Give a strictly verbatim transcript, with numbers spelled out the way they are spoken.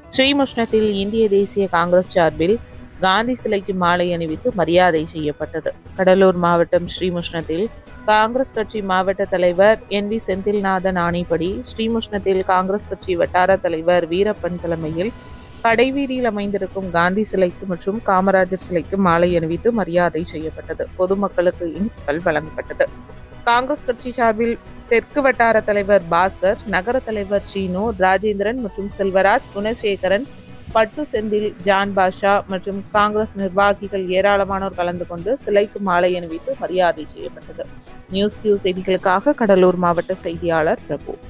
ஸ்ரீமுஷ்ணத்தில் இந்திய தேசிய காங்கிரஸ் சார்பில் காந்தி சிலைக்கு மாலை அணிவித்து மரியாதை செய்யப்பட்டது. கடலூர் மாவட்டம் ஸ்ரீமுஷ்ணத்தில் காங்கிரஸ் கட்சி மாவட்ட தலைவர் என் வி செந்தில்நாதன் ஆணைப்படி ஸ்ரீமுஷ்ணத்தில் காங்கிரஸ் கட்சி வட்டார தலைவர் வீரப்பன் தலைமையில் கடைவீதியில் அமைந்திருக்கும் காந்தி சிலைக்கு மற்றும் காமராஜர் சிலைக்கு மாலை அணிவித்து மரியாதை செய்யப்பட்டது. பொதுமக்களுக்கு இனிப்புகள் வழங்கப்பட்டது. காங்கிரஸ் கட்சி சார்பில் தெற்கு வட்டார தலைவர் பாஸ்கர், நகர தலைவர் சீனு, ராஜேந்திரன் மற்றும் செல்வராஜ், குணசேகரன், பட்டு செந்தில், ஜான் பாஷா மற்றும் காங்கிரஸ் நிர்வாகிகள் ஏராளமானோர் கலந்து கொண்டு சிலைக்கு மாலை அணிவித்து மரியாதை செய்யப்பட்டது. நியூஸ் கியூ செய்திகளுக்காக கடலூர் மாவட்ட செய்தியாளர் பிரபு.